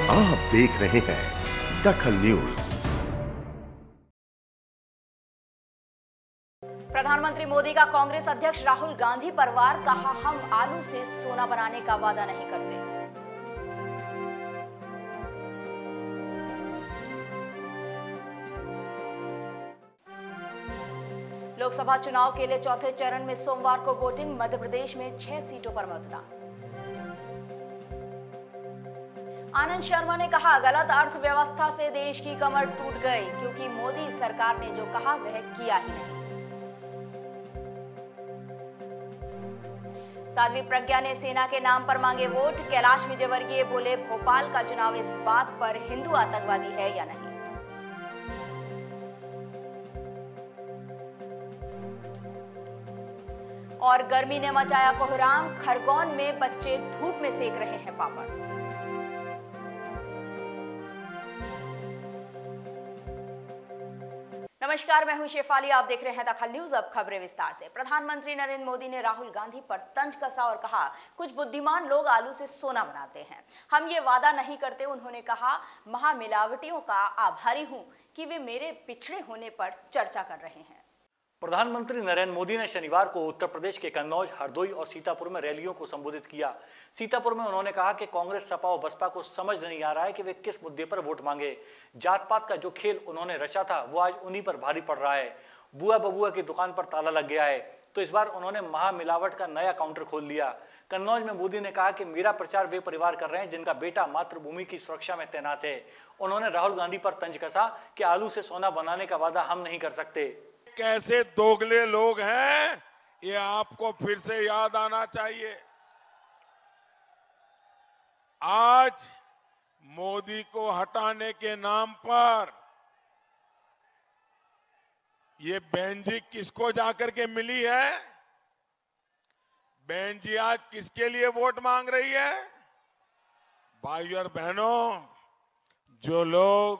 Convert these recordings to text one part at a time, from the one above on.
आप देख रहे हैं दखल न्यूज। प्रधानमंत्री मोदी का कांग्रेस अध्यक्ष राहुल गांधी पर वार, कहा हम आलू से सोना बनाने का वादा नहीं करते। लोकसभा चुनाव के लिए चौथे चरण में सोमवार को वोटिंग, मध्य प्रदेश में 6 सीटों पर मतदान। आनंद शर्मा ने कहा गलत अर्थव्यवस्था से देश की कमर टूट गई, क्योंकि मोदी सरकार ने जो कहा वह किया ही नहीं। साध्वी प्रज्ञा ने सेना के नाम पर मांगे वोट, कैलाश विजयवर्गीय बोले भोपाल का चुनाव इस बात पर हिंदू आतंकवादी है या नहीं। और गर्मी ने मचाया कोहराम, खरगोन में बच्चे धूप में सेक रहे हैं पापड़। नमस्कार, मैं हूं शेफाली, आप देख रहे हैं दखल न्यूज। अब खबरें विस्तार से। प्रधानमंत्री नरेंद्र मोदी ने राहुल गांधी पर तंज कसा और कहा कुछ बुद्धिमान लोग आलू से सोना बनाते हैं, हम ये वादा नहीं करते। उन्होंने कहा महामिलावटियों का आभारी हूं कि वे मेरे पिछड़े होने पर चर्चा कर रहे हैं। प्रधानमंत्री नरेंद्र मोदी ने शनिवार को उत्तर प्रदेश के कन्नौज, हरदोई और सीतापुर में रैलियों को संबोधित किया। सीतापुर में उन्होंने कहा कि कांग्रेस, सपा और बसपा को समझ नहीं आ रहा है कि वे किस मुद्दे पर वोट मांगे। जात पात का जो खेल उन्होंने रचा था वो आज उन्हीं पर भारी पड़ रहा है। बुआ बबुआ की दुकान पर ताला लग गया है, तो इस बार उन्होंने महामिलावट का नया काउंटर खोल लिया। कन्नौज में मोदी ने कहा कि मेरा प्रचार वे परिवार कर रहे हैं जिनका बेटा मातृभूमि की सुरक्षा में तैनात है। उन्होंने राहुल गांधी पर तंज कसा कि आलू से सोना बनाने का वादा हम नहीं कर सकते। कैसे दोगले लोग हैं ये आपको फिर से याद आना चाहिए। आज मोदी को हटाने के नाम पर ये बहन जी किसको जाकर के मिली है? बहन जी आज किसके लिए वोट मांग रही है? भाइयों और बहनों, जो लोग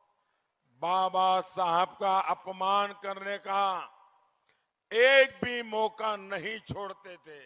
बाबा साहब का अपमान करने का एक भी मौका नहीं छोड़ते थे,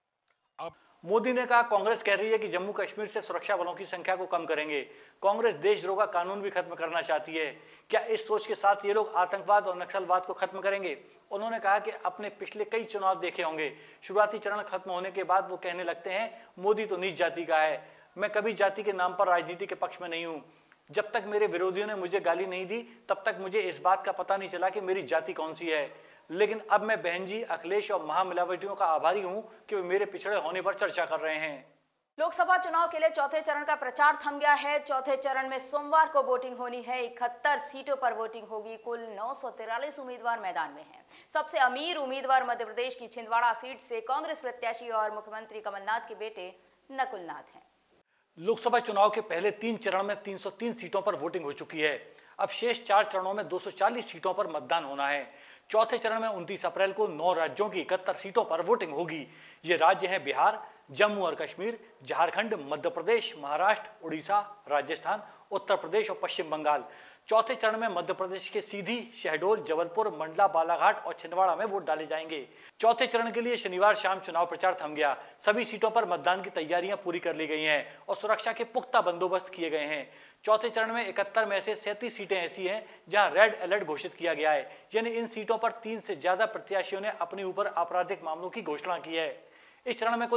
अब मोदी ने कहा कांग्रेस कह रही है कि जम्मू कश्मीर से सुरक्षा बलों की संख्या को कम करेंगे। कांग्रेस देशद्रोह का कानून भी खत्म करना चाहती है। क्या इस सोच के साथ ये लोग आतंकवाद और नक्सलवाद को खत्म करेंगे? उन्होंने कहा कि अपने पिछले कई चुनाव देखे होंगे, शुरुआती चरण खत्म होने के बाद वो कहने लगते हैं मोदी तो नीच जाति का है। मैं कभी जाति के नाम पर राजनीति के पक्ष में नहीं हूं। जब तक मेरे विरोधियों ने मुझे गाली नहीं दी तब तक मुझे इस बात का पता नहीं चला कि मेरी जाति कौन सी है। लेकिन अब मैं बहन जी, अखिलेश और महामिलावटियों का आभारी हूं कि वे मेरे पिछड़े होने पर चर्चा कर रहे हैं। लोकसभा चुनाव के लिए चौथे चरण का प्रचार थम गया है। चौथे चरण में सोमवार को वोटिंग होनी है। 71 सीटों पर वोटिंग होगी। कुल 943 उम्मीदवार मैदान में हैं। सबसे अमीर उम्मीदवार मध्य प्रदेश की छिंदवाड़ा सीट से कांग्रेस प्रत्याशी और मुख्यमंत्री कमलनाथ के बेटे नकुल नाथ हैं। लोकसभा चुनाव के पहले 3 चरण में 303 सीटों पर वोटिंग हो चुकी है। अब शेष 4 चरणों में 240 सीटों पर मतदान होना है। चौथे चरण में 29 अप्रैल को 9 राज्यों की 71 सीटों पर वोटिंग होगी। ये राज्य हैं बिहार, जम्मू और कश्मीर, झारखंड, मध्य प्रदेश, महाराष्ट्र, उड़ीसा, राजस्थान, उत्तर प्रदेश और पश्चिम बंगाल। चौथे चरण में मध्य प्रदेश के सीधी, शहडोल, जबलपुर, मंडला, बालाघाट और छिंदवाड़ा में वोट डाले जाएंगे। चौथे चरण के लिए शनिवार शाम चुनाव प्रचार थम गया। सभी सीटों पर मतदान की तैयारियां पूरी कर ली गई हैं और सुरक्षा के पुख्ता बंदोबस्त किए गए हैं। चौथे चरण में 71 में से 37 सीटें ऐसी हैं जहां रेड अलर्ट घोषित किया गया है, यानी इन सीटों पर 3 से ज्यादा प्रत्याशियों ने अपने ऊपर आपराधिक मामलों की घोषणा की है। इस चरण में कुल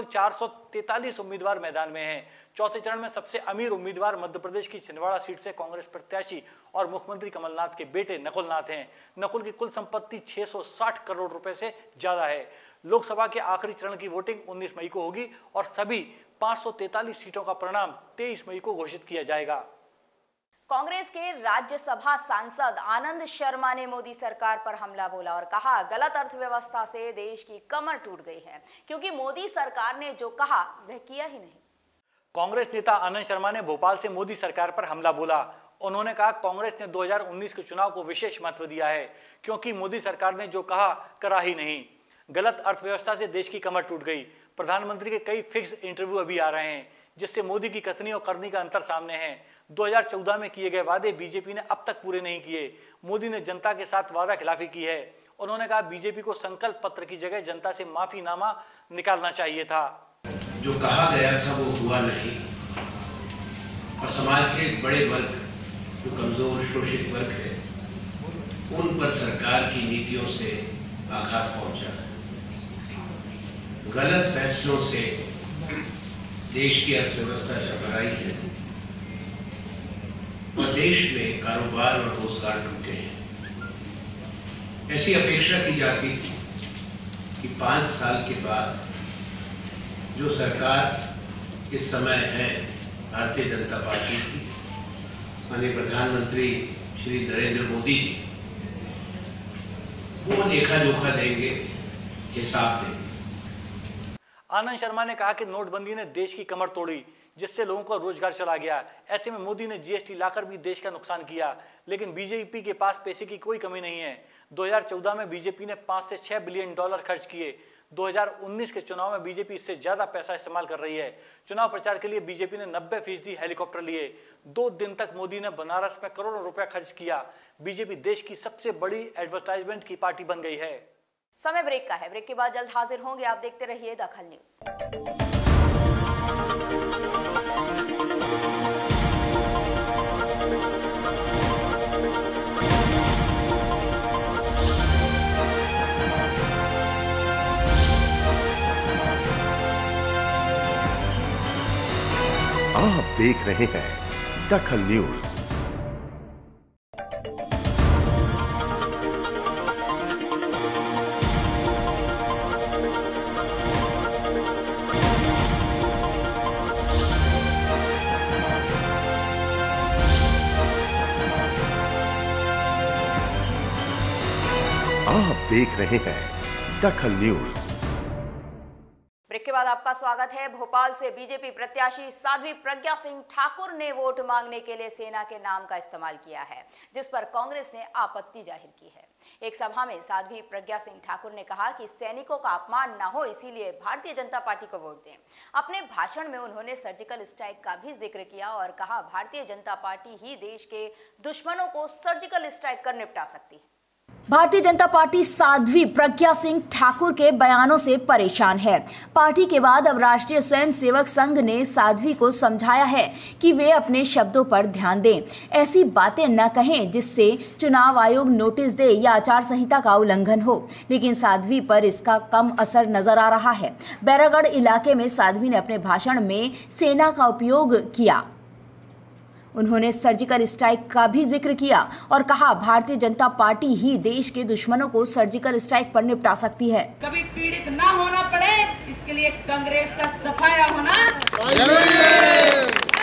443 उम्मीदवार मैदान में हैं। चौथे चरण में सबसे अमीर उम्मीदवार मध्य प्रदेश की छिंदवाड़ा सीट से कांग्रेस प्रत्याशी और मुख्यमंत्री कमलनाथ के बेटे नकुल नाथ हैं। नकुल की कुल संपत्ति 660 करोड़ रुपए से ज्यादा है। लोकसभा के आखिरी चरण की वोटिंग 19 मई को होगी और सभी 543 सीटों का परिणाम 23 मई को घोषित किया जाएगा। कांग्रेस के राज्यसभा सांसद आनंद शर्मा ने मोदी सरकार पर हमला बोला और कहा गलत अर्थव्यवस्था से देश की कमर टूट गई है, क्योंकि मोदी सरकार ने जो कहा वह किया ही नहीं। कांग्रेस नेता आनंद शर्मा ने भोपाल से मोदी सरकार पर हमला बोला। उन्होंने कहा कांग्रेस ने 2019 के चुनाव को विशेष महत्व दिया है, क्योंकि मोदी सरकार ने जो कहा करा ही नहीं। गलत अर्थव्यवस्था से देश की कमर टूट गई। प्रधानमंत्री के कई फिक्स इंटरव्यू अभी आ रहे हैं, जिससे मोदी की कथनी और करनी का अंतर सामने है। 2014 में किए गए वादे बीजेपी ने अब तक पूरे नहीं किए। मोदी ने जनता के साथ वादा खिलाफी की है। उन्होंने कहा बीजेपी को संकल्प पत्र की जगह जनता से माफीनामा निकालना चाहिए था। जो कहा गया था वो हुआ नहीं और समाज के एक बड़े वर्ग जो कमजोर शोषित वर्ग है उन पर सरकार की नीतियों से आघात पहुंचा है। गलत फैसलों से देश की अर्थव्यवस्था चरमराई है और देश में कारोबार और रोजगार टूटे हैं। ऐसी अपेक्षा की जाती थी कि 5 साल के बाद जो सरकार इस समय है भारतीय जनता पार्टी की, माननीय प्रधानमंत्री श्री नरेंद्र मोदी जी, वो लेखा जोखा देंगे, हिसाब देंगे। आनंद शर्मा ने कहा कि नोटबंदी ने देश की कमर तोड़ी, जिससे लोगों का रोजगार चला गया। ऐसे में मोदी ने जीएसटी लाकर भी देश का नुकसान किया, लेकिन बीजेपी के पास पैसे की कोई कमी नहीं है। 2014 में बीजेपी ने 5 से 6 बिलियन डॉलर खर्च किए। 2019 के चुनाव में बीजेपी इससे ज्यादा पैसा इस्तेमाल कर रही है। चुनाव प्रचार के लिए बीजेपी ने 90% हेलीकॉप्टर लिए। 2 दिन तक मोदी ने बनारस में करोड़ों रुपया खर्च किया। बीजेपी देश की सबसे बड़ी एडवर्टाइजमेंट की पार्टी बन गई है। समय ब्रेक का है। ब्रेक के बाद जल्द हाजिर होंगे। आप देखते रहिए दखल न्यूज। आप देख रहे हैं दखल न्यूज। आप देख रहे हैं दखल न्यूज। ब्रेक के बाद आपका स्वागत है। भोपाल से बीजेपी प्रत्याशी साध्वी प्रज्ञा सिंह ठाकुर ने वोट मांगने के लिए सेना के नाम का इस्तेमाल किया है, जिस पर कांग्रेस ने आपत्ति जाहिर की है। एक सभा में साध्वी प्रज्ञा सिंह ठाकुर ने कहा कि सैनिकों का अपमान न हो, इसीलिए भारतीय जनता पार्टी को वोट दें। अपने भाषण में उन्होंने सर्जिकल स्ट्राइक का भी जिक्र किया और कहा भारतीय जनता पार्टी ही देश के दुश्मनों को सर्जिकल स्ट्राइक कर निपटा सकती है। भारतीय जनता पार्टी साध्वी प्रज्ञा सिंह ठाकुर के बयानों से परेशान है। पार्टी के बाद अब राष्ट्रीय स्वयंसेवक संघ ने साध्वी को समझाया है कि वे अपने शब्दों पर ध्यान दें, ऐसी बातें न कहें जिससे चुनाव आयोग नोटिस दे या आचार संहिता का उल्लंघन हो। लेकिन साध्वी पर इसका कम असर नजर आ रहा है। बैरागढ़ इलाके में साध्वी ने अपने भाषण में सेना का उपयोग किया। उन्होंने सर्जिकल स्ट्राइक का भी जिक्र किया और कहा भारतीय जनता पार्टी ही देश के दुश्मनों को सर्जिकल स्ट्राइक पर निपटा सकती है। कभी पीड़ित ना होना पड़े, इसके लिए कांग्रेस का सफाया होना जरूरी है।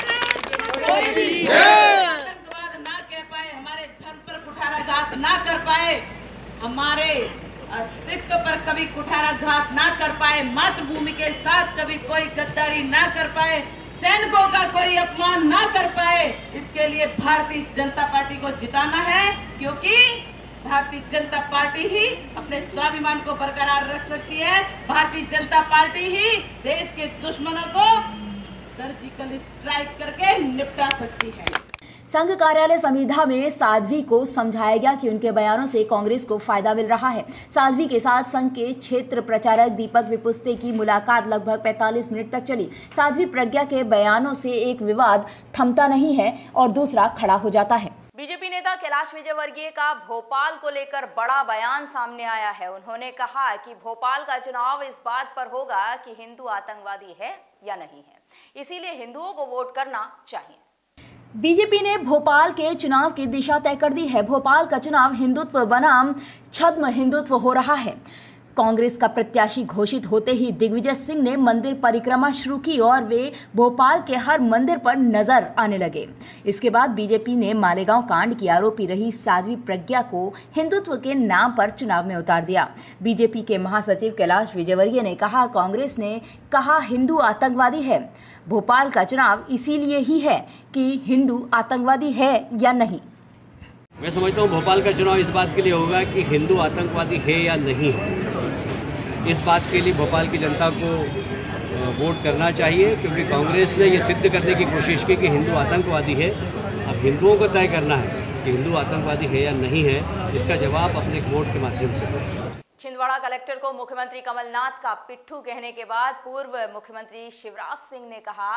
आतंकवाद ना कह पाए, हमारे धर्म पर कुठाराघात ना कर पाए, हमारे अस्तित्व पर कभी कुठाराघात ना कर पाए, मातृभूमि के साथ कभी कोई गद्दारी ना कर पाए, सैनिकों का कोई अपमान ना कर पाए, इसके लिए भारतीय जनता पार्टी को जिताना है, क्योंकि भारतीय जनता पार्टी ही अपने स्वाभिमान को बरकरार रख सकती है। भारतीय जनता पार्टी ही देश के दुश्मनों को सर्जिकल स्ट्राइक करके निपटा सकती है। संघ कार्यालय समीधा में साध्वी को समझाया गया कि उनके बयानों से कांग्रेस को फायदा मिल रहा है। साध्वी के साथ संघ के क्षेत्र प्रचारक दीपक विपुस्ते की मुलाकात लगभग 45 मिनट तक चली। साध्वी प्रज्ञा के बयानों से एक विवाद थमता नहीं है और दूसरा खड़ा हो जाता है। बीजेपी नेता कैलाश विजयवर्गीय का भोपाल को लेकर बड़ा बयान सामने आया है। उन्होंने कहा कि भोपाल का चुनाव इस बात पर होगा कि हिंदू आतंकवादी है या नहीं है, इसीलिए हिंदुओं को वोट करना चाहिए। बीजेपी ने भोपाल के चुनाव की दिशा तय कर दी है। भोपाल का चुनाव हिंदुत्व बनाम छद्म हिंदुत्व हो रहा है। कांग्रेस का प्रत्याशी घोषित होते ही दिग्विजय सिंह ने मंदिर परिक्रमा शुरू की और वे भोपाल के हर मंदिर पर नजर आने लगे। इसके बाद बीजेपी ने मालेगांव कांड की आरोपी रही साध्वी प्रज्ञा को हिंदुत्व के नाम पर चुनाव में उतार दिया। बीजेपी के महासचिव कैलाश विजयवर्गीय ने कहा, कांग्रेस ने कहा हिंदू आतंकवादी है। भोपाल का चुनाव इसीलिए ही है कि हिंदू आतंकवादी है या नहीं। मैं समझता हूँ भोपाल का चुनाव इस बात के लिए होगा कि हिंदू आतंकवादी है या नहीं है। इस बात के लिए भोपाल की जनता को वोट करना चाहिए, क्योंकि कांग्रेस ने यह सिद्ध करने की कोशिश की कि हिंदू आतंकवादी है। अब हिंदुओं को तय करना है कि हिंदू आतंकवादी है या नहीं है। इसका जवाब अपने वोट के माध्यम से दें। छिंदवाड़ा कलेक्टर को मुख्यमंत्री कमलनाथ का पिट्ठू कहने के बाद पूर्व मुख्यमंत्री शिवराज सिंह ने कहा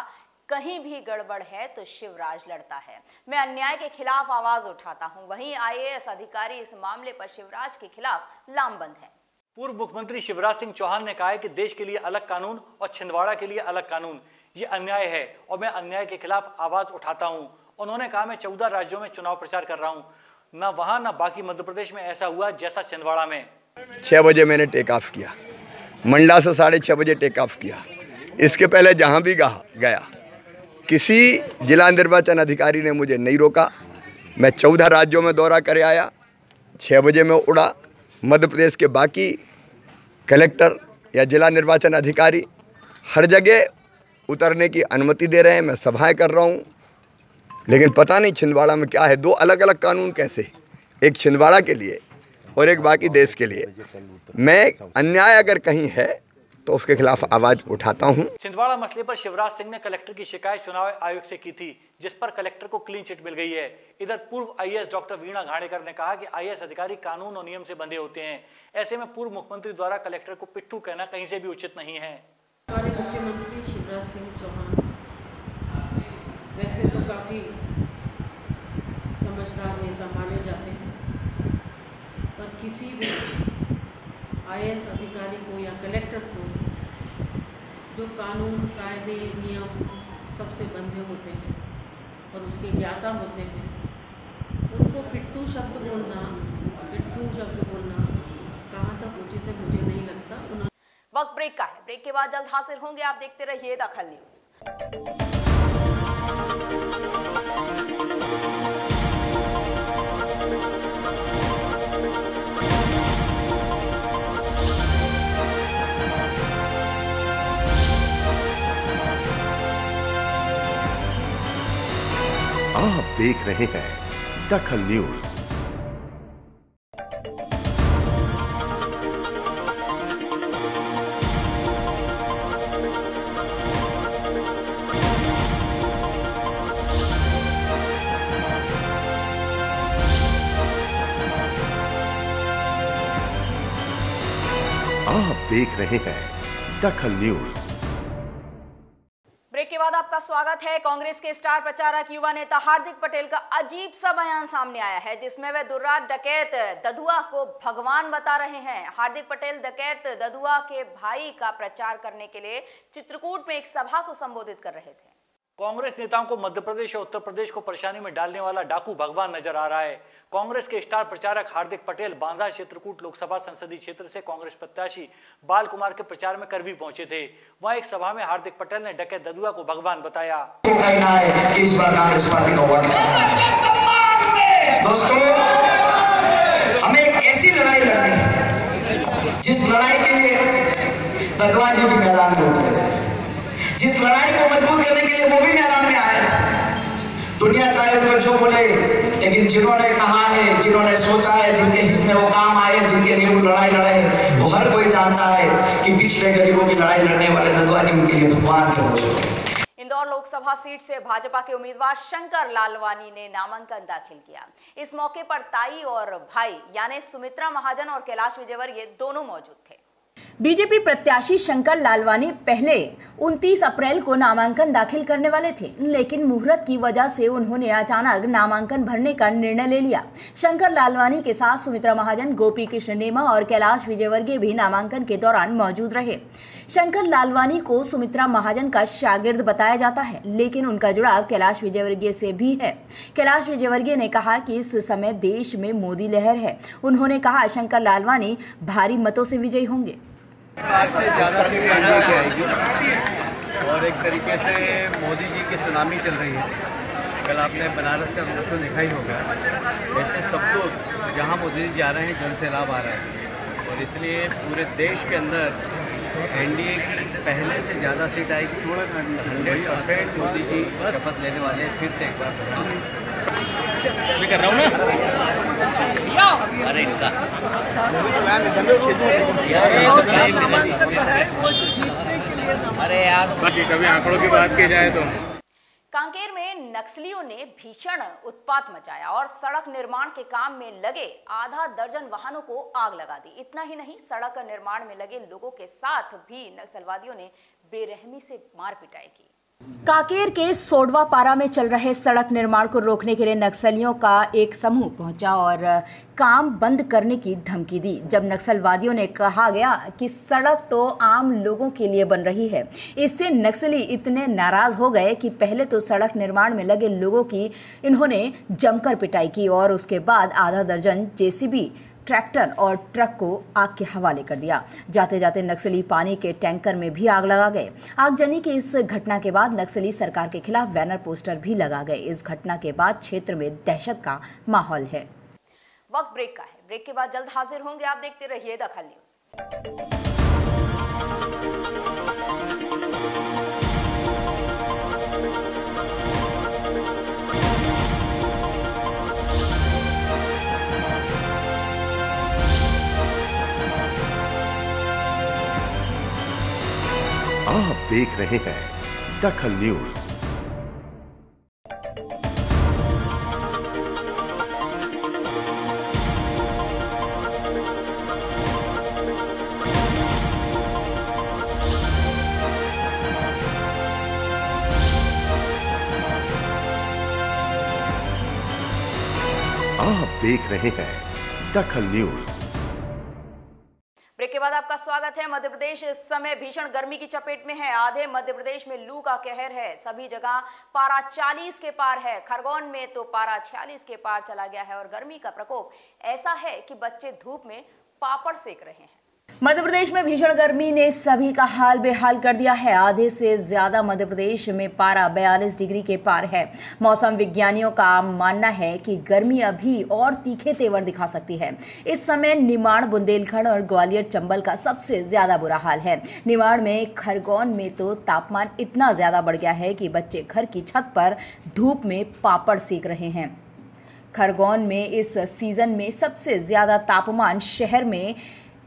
कहीं भी गड़बड़ है तो शिवराज लड़ता है। मैं अन्याय के खिलाफ आवाज उठाता हूं। वहीं आईएएस अधिकारी इस मामले पर शिवराज के खिलाफ लामबंद हैं। पूर्व मुख्यमंत्री शिवराज सिंह चौहान ने कहा है कि देश के लिए अलग कानून और छिंदवाड़ा के लिए अलग कानून, ये अन्याय है और मैं अन्याय के खिलाफ आवाज उठाता हूं। उन्होंने कहा, मैं 14 राज्यों में चुनाव प्रचार कर रहा हूं, ना वहां ना बाकी मध्य प्रदेश में ऐसा हुआ जैसा छिंदवाड़ा में। 6 बजे मैंने टेक ऑफ किया, मंडला से 6:30 बजे टेक ऑफ किया। इसके पहले जहां भी गया किसी जिला निर्वाचन अधिकारी ने मुझे नहीं रोका। मैं 14 राज्यों में दौरा कर आया, 6 बजे में उड़ा। मध्य प्रदेश के बाकी कलेक्टर या जिला निर्वाचन अधिकारी हर जगह उतरने की अनुमति दे रहे हैं, मैं सभाएं कर रहा हूं, लेकिन पता नहीं छिंदवाड़ा में क्या है। 2 अलग अलग कानून कैसे, एक छिंदवाड़ा के लिए और एक बाकी देश के लिए। मैं अन्याय अगर कहीं है तो उसके खिलाफ आवाज उठाता हूं। छिंदवाड़ा मसले पर शिवराज सिंह ने कलेक्टर की शिकायत चुनाव आयोग से की थी, जिस पर कलेक्टर को क्लीन चिट मिल गई है। इधर पूर्व आईएएस डॉक्टर वीणा घाणेकर ने कहा कि आईएएस अधिकारी कानून और नियम से बंधे होते हैं। ऐसे में पूर्व मुख्यमंत्री द्वारा कलेक्टर को पिट्ठू कहना कहीं से भी उचित नहीं है। मुख्यमंत्री शिवराज सिंह चौहान वैसे तो काफी समझदार नेता माने जाते हैं, पर किसी भी आईएएस अधिकारी को या कलेक्टर को जो कानून, कायदे, नियम सबसे बंधे होते हैं और उसके ज्ञाता होते हैं, उनको पिट्ठू शब्द बोलना कहाँ तक उचित है मुझे नहीं लगता। वक्त ब्रेक का है, ब्रेक के बाद जल्द हाजिर होंगे। आप देखते रहिए दखल न्यूज। आप देख रहे हैं दखल न्यूज। आप देख रहे हैं दखल न्यूज। ब्रेक के बाद आपका स्वागत है। कांग्रेस के स्टार प्रचारक युवा नेता हार्दिक पटेल का अजीब सा बयान सामने आया है, जिसमें वे दुर्रात डकैत ददुआ को भगवान बता रहे हैं। हार्दिक पटेल डकैत ददुआ के भाई का प्रचार करने के लिए चित्रकूट में एक सभा को संबोधित कर रहे थे। कांग्रेस नेताओं को मध्य प्रदेश और उत्तर प्रदेश को परेशानी में डालने वाला डाकू भगवान नजर आ रहा है। कांग्रेस के स्टार प्रचारक हार्दिक पटेल बांदा चित्रकूट लोकसभा संसदीय क्षेत्र से कांग्रेस प्रत्याशी बाल कुमार के प्रचार में करवी पहुंचे थे। वहां एक सभा में हार्दिक पटेल ने डकैत ददुआ को भगवान बताया। कहना है कि इस बार कांग्रेस पार्टी को वोट दोस्तों, हमें एक ऐसी लड़ाई लड़नी है जिस लड़ाई के लिए ददुआ जी भी मैदान में उतरे थे, जिस लड़ाई को मजबूत करने के लिए वो भी मैदान में आए थे। दुनिया चाहे उनको जो बोले, लेकिन जिन्होंने कहा है, जिन्होंने सोचा है, जिनके हित में वो काम आए, जिनके लिए वो लड़ाई लड़े, वो हर कोई जानता है कि पिछले गरीबों की लड़ाई लड़ने वाले ददुआ जी उनके लिए भगवान थे। इंदौर लोकसभा सीट से भाजपा के उम्मीदवार शंकर लालवानी ने नामांकन दाखिल किया। इस मौके पर ताई और भाई यानी सुमित्रा महाजन और कैलाश विजयवर्गीय दोनों मौजूद थे। बीजेपी प्रत्याशी शंकर लालवानी पहले 29 अप्रैल को नामांकन दाखिल करने वाले थे, लेकिन मुहूर्त की वजह से उन्होंने अचानक नामांकन भरने का निर्णय ले लिया। शंकर लालवानी के साथ सुमित्रा महाजन, गोपी कृष्ण नेमा और कैलाश विजयवर्गीय भी नामांकन के दौरान मौजूद रहे। शंकर लालवानी को सुमित्रा महाजन का शागिर्द बताया जाता है, लेकिन उनका जुड़ाव कैलाश विजयवर्गीय से भी है। कैलाश विजयवर्गीय ने कहा कि इस समय देश में मोदी लहर है। उन्होंने कहा शंकर लालवानी भारी मतों से विजयी होंगे। आज से ज़्यादा सीटें एनडीए की आएगी और एक तरीके से मोदी जी की सुनामी चल रही है। कल आपने बनारस का रोड शो देखा ही होगा। ऐसे सब लोग जहाँ मोदी जी जा रहे हैं जन से लाभ आ रहा है और इसलिए पूरे देश के अंदर एनडीए की पहले से ज़्यादा सीट आएगी। 100% मोदी जी शपथ लेने वाले हैं फिर से एक बार। मैं कर रहा हूँ ना, अरे इनका अरे यार कभी आंकड़ों की बात की जाए तो कांकेर में नक्सलियों ने भीषण उत्पात मचाया और सड़क निर्माण के काम में लगे आधा दर्जन वाहनों को आग लगा दी। इतना ही नहीं, सड़क निर्माण में लगे लोगों के साथ भी नक्सलवादियों ने बेरहमी से मार पिटाई की। कांकेर के सोडवा पारा में चल रहे सड़क निर्माण को रोकने के लिए नक्सलियों का एक समूह पहुंचा और काम बंद करने की धमकी दी। जब नक्सलवादियों ने कहा गया कि सड़क तो आम लोगों के लिए बन रही है, इससे नक्सली इतने नाराज हो गए कि पहले तो सड़क निर्माण में लगे लोगों की इन्होंने जमकर पिटाई की और उसके बाद आधा दर्जन जेसीबी, ट्रैक्टर और ट्रक को आग के हवाले कर दिया। जाते जाते नक्सली पानी के टैंकर में भी आग लगा गए। आगजनी की इस घटना के बाद नक्सली सरकार के खिलाफ बैनर पोस्टर भी लगा गए। इस घटना के बाद क्षेत्र में दहशत का माहौल है। वक्त ब्रेक का है। ब्रेक के बाद जल्द हाजिर होंगे। आप देखते रहिए दखल न्यूज। आप देख रहे हैं दखल न्यूज। आप देख रहे हैं दखल न्यूज। ब्रेक के बाद आपका स्वागत है। मध्य प्रदेश इस समय भीषण गर्मी की चपेट में है। आधे मध्य प्रदेश में लू का कहर है। सभी जगह पारा 40 के पार है। खरगोन में तो पारा 46 के पार चला गया है और गर्मी का प्रकोप ऐसा है कि बच्चे धूप में पापड़ सेक रहे हैं। मध्य प्रदेश में भीषण गर्मी ने सभी का हाल बेहाल कर दिया है। आधे से ज्यादा मध्य प्रदेश में पारा 42 डिग्री के पार है। मौसम विज्ञानियों का मानना है कि गर्मी अभी और तीखे तेवर दिखा सकती है। इस समय निमाड़, बुंदेलखंड और ग्वालियर, चंबल का सबसे ज्यादा बुरा हाल है। निमाड़ में, खरगोन में तो तापमान इतना ज्यादा बढ़ गया है कि बच्चे घर की छत पर धूप में पापड़ सेक रहे हैं। खरगोन में इस सीजन में सबसे ज्यादा तापमान शहर में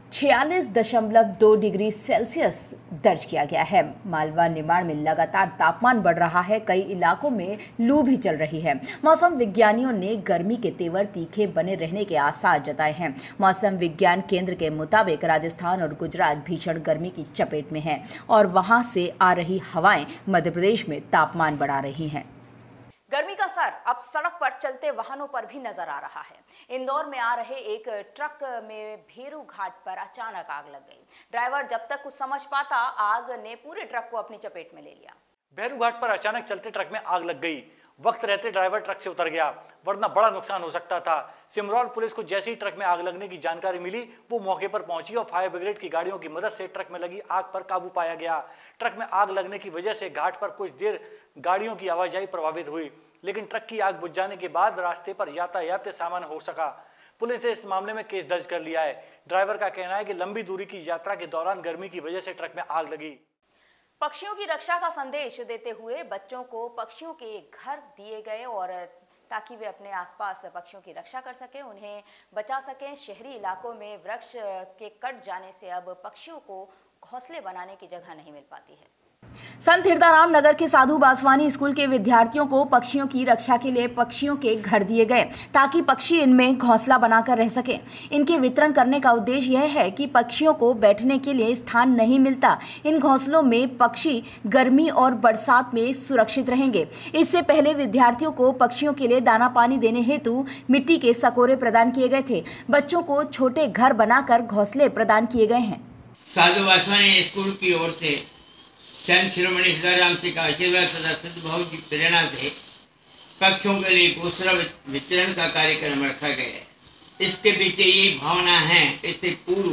46.2 डिग्री सेल्सियस दर्ज किया गया है। मालवा, निमाड़ में लगातार तापमान बढ़ रहा है। कई इलाकों में लू भी चल रही है। मौसम विज्ञानियों ने गर्मी के तेवर तीखे बने रहने के आसार जताए हैं। मौसम विज्ञान केंद्र के मुताबिक राजस्थान और गुजरात भीषण गर्मी की चपेट में है और वहां से आ रही हवाएं मध्य प्रदेश में तापमान बढ़ा रही हैं। गर्मी का असर अब सड़क पर चलते वाहनों पर भी नजर आ रहा है। इंदौर में आ रहे एक ट्रक में भेरू घाट पर अचानक आग लग गई। ड्राइवर जब तक कुछ समझ पाता, आग ने पूरे ट्रक को अपनी चपेट में ले लिया। भेरू घाट पर अचानक चलते ट्रक में आग लग गई। वक्त रहते ड्राइवर ट्रक से उतर गया, वरना बड़ा नुकसान हो सकता था। सिमरौर पुलिस को जैसे ही ट्रक में आग लगने की जानकारी मिली, वो मौके पर पहुंची और फायर ब्रिगेड की गाड़ियों की मदद से ट्रक में लगी आग पर काबू पाया गया। ट्रक में आग लगने की वजह से घाट पर कुछ देर गाड़ियों की आवाजाही प्रभावित हुई, लेकिन ट्रक की आग बुझ जाने के बाद रास्ते पर यातायात सामान्य हो सका। पुलिस ने इस मामले में केस दर्ज कर लिया है। ड्राइवर का कहना है कि लंबी दूरी की यात्रा के दौरान गर्मी की वजह से ट्रक में आग लगी। पक्षियों की रक्षा का संदेश देते हुए बच्चों को पक्षियों के घर दिए गए और ताकि वे अपने आसपास पक्षियों की रक्षा कर सकें, उन्हें बचा सकें। शहरी इलाकों में वृक्ष के कट जाने से अब पक्षियों को घोंसले बनाने की जगह नहीं मिल पाती है। संत हिरदाराम नगर के साधु बासवानी स्कूल के विद्यार्थियों को पक्षियों की रक्षा के लिए पक्षियों के घर दिए गए ताकि पक्षी इनमें घोंसला बनाकर रह सके। इनके वितरण करने का उद्देश्य यह है कि पक्षियों को बैठने के लिए स्थान नहीं मिलता। इन घोंसलों में पक्षी गर्मी और बरसात में सुरक्षित रहेंगे। इससे पहले विद्यार्थियों को पक्षियों के लिए दाना पानी देने हेतु मिट्टी के सकोरे प्रदान किए गए थे। बच्चों को छोटे घर बनाकर घोंसले प्रदान किए गए हैं। साधु बासवानी स्कूल की ओर से संत शिरोमणि सीताराम जी का आशीर्वाद तथा सद्भाव की प्रेरणा से पक्षियों के लिए घोंसला वितरण का कार्यक्रम रखा गया है। इसके पीछे ये भावना है, इससे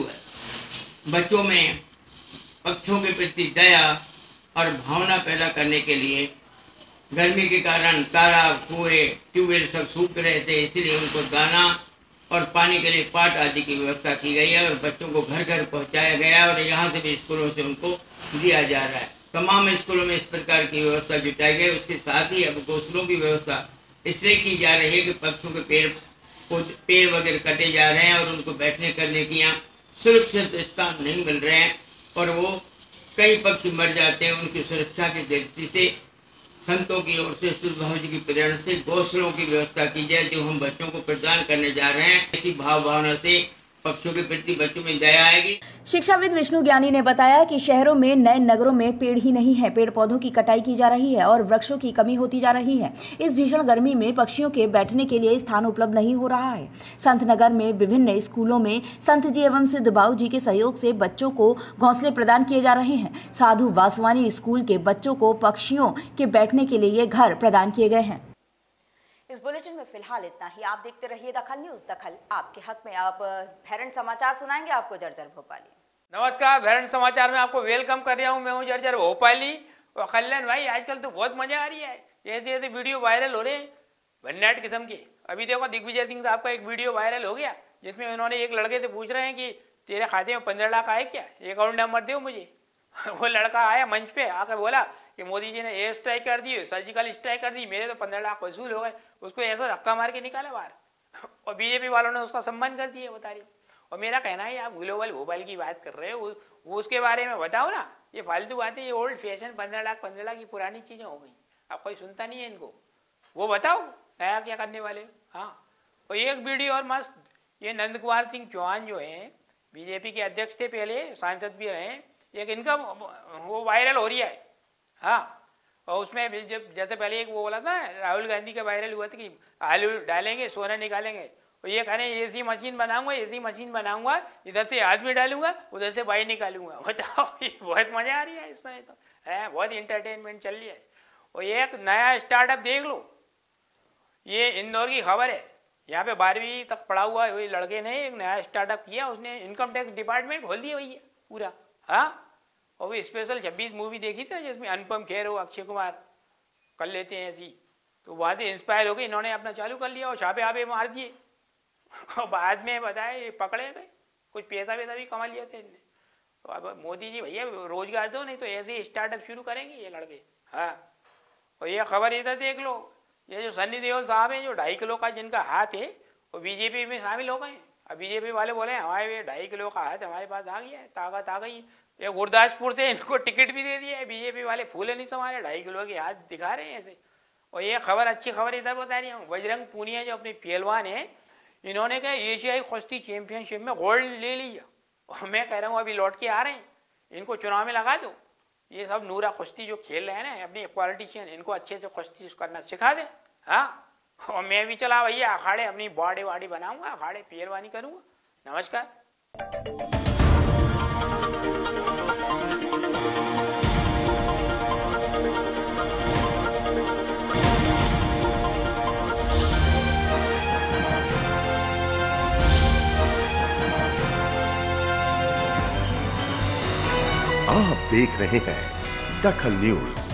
पूर्व बच्चों में पक्षियों के प्रति दया और भावना पैदा करने के लिए गर्मी के कारण तालाब, कुएं, ट्यूबवेल सब सूख रहे थे, इसलिए उनको दाना और पानी के लिए पाट आदि की व्यवस्था की गई है और बच्चों को घर घर पहुंचाया गया और यहाँ से भी स्कूलों से उनको दिया जा रहा है। तमाम स्कूलों में इस प्रकार की व्यवस्था जुटाई गई। उसके साथ ही अब घोंसलों की व्यवस्था इसलिए की जा रही है कि पक्षियों के पेड़ वगैरह कटे जा रहे हैं और उनको बैठने करने की यहाँ सुरक्षित स्थान नहीं मिल रहे हैं और वो कई पक्षी मर जाते हैं। उनकी सुरक्षा की दृष्टि से संतों की ओर से सद्भाव जी की प्रेरणा से घोंसलों की व्यवस्था की जाए जो हम बच्चों को प्रदान करने जा रहे हैं। इसी भाव भावना से पक्षियों के प्रति बच्चों में दया आएगी। शिक्षाविद विष्णु ज्ञानी ने बताया कि शहरों में नए नगरों में पेड़ ही नहीं है, पेड़ पौधों की कटाई की जा रही है और वृक्षों की कमी होती जा रही है। इस भीषण गर्मी में पक्षियों के बैठने के लिए स्थान उपलब्ध नहीं हो रहा है। संतनगर में विभिन्न स्कूलों में संत जी एवं सिद्ध बाऊ जी के सहयोग से बच्चों को घोंसले प्रदान किए जा रहे हैं। साधु वासवानी स्कूल के बच्चों को पक्षियों के बैठने के लिए घर प्रदान किए गए हैं। इस बुलेटिन में फिलहाल इतना ही। आप देखते रहिए दखल न्यूज, दखल आपके हाथ में। आप भैरन समाचार सुनाएंगे आपको जर्जर भोपाली। नमस्कार, भैरन समाचार में आपको वेलकम कर रहा हूँ। मैं हूँ जर्जर भोपाली। और कल्याण भाई, आजकल तो बहुत मजा आ रही है, ऐसे ऐसे वीडियो वायरल हो रहे हैं भन्नाट किस्म के। अभी देखो दिग्विजय सिंह साहब का एक वीडियो वायरल हो गया जिसमें उन्होंने एक लड़के से पूछ रहे हैं कि तेरे खाते में 15 लाख आए क्या, अकाउंट नंबर दो मुझे। वो लड़का आया मंच पे आकर बोला कि मोदी जी ने एयर स्ट्राइक कर दी, सर्जिकल स्ट्राइक कर दी, मेरे तो 15 लाख वसूल हो गए। उसको ऐसा धक्का मार के निकाला बाहर और बीजेपी वालों ने उसका सम्मान कर दिया, बता रही। और मेरा कहना है, आप ग्लोबल भोपाल की बात कर रहे हो, वो उसके बारे में बताओ ना। ये फालतू बातें, ये ओल्ड फैशन 15 लाख की पुरानी चीज़ें हो गई। अब कोई सुनता नहीं है इनको। वो बताओ नया क्या करने वाले। हाँ, और एक वीडियो और मस्त, ये नंद कुमार सिंह चौहान जो हैं बीजेपी के अध्यक्ष थे, पहले सांसद भी रहे, एक इनका वो वायरल हो रही है। हाँ, और उसमें जैसे पहले एक वो बोला था ना, राहुल गांधी का वायरल हुआ था कि आलू डालेंगे सोना निकालेंगे, और ये कह रहे हैं एसी मशीन बनाऊंगा, इधर से आदमी डालूंगा उधर से बाई निकालूंगा। बताओ, ये बहुत मजा आ रही है इसमें, तो है बहुत इंटरटेनमेंट चल रही है। और एक नया स्टार्टअप देख लो, ये इंदौर की खबर है। यहाँ पे 12वीं तक पढ़ा हुआ वही लड़के ने एक नया स्टार्टअप किया, उसने इनकम टैक्स डिपार्टमेंट खोल दिया भैया पूरा। हाँ, और वो स्पेशल 26 मूवी देखी थी जिसमें अनुपम खेर हो, अक्षय कुमार कर लेते हैं ऐसी, तो वहाँ से इंस्पायर हो गए, इन्होंने अपना चालू कर लिया और छापे आपे मार दिए। और बाद में बताए ये पकड़े गए, कुछ पैसा भी कमा लिया था इनने। तो अब मोदी जी भैया रोजगार दो, नहीं तो ऐसे स्टार्टअप शुरू करेंगे ये लड़के। हाँ, और ये खबर इधर देख लो, ये जो सन्नी देओल साहब हैं, जो 2.5 किलो का जिनका हाथ है, वो बीजेपी में शामिल हो गए। अब बीजेपी वाले बोले हमारे 2.5 किलो का हाथ हमारे पास आ गया है, ताकत आ गई। ये गुरदासपुर से इनको टिकट भी दे दिया है, बीजेपी वाले फूले नहीं संभाले, 2.5 किलो के हाथ दिखा रहे हैं ऐसे। और ये खबर, अच्छी खबर इधर बता रही हूँ, बजरंग पूनिया जो अपने पहलवान हैं, इन्होंने क्या एशियाई कुश्ती चैंपियनशिप में गोल्ड ले लिया। और मैं कह रहा हूँ अभी लौट के आ रहे हैं, इनको चुनाव में लगा दो। ये सब नूरा कुश्ती जो खेल रहे हैं ना अपने पॉलिटिशियन, इनको अच्छे से कुश्ती करना सिखा दें। हाँ, और मैं भी चला भैया अखाड़े, अपनी बॉडी वाड़ी बनाऊंगा, अखाड़े पहलवानी करूँगा। नमस्कार। आप देख रहे हैं दखल न्यूज।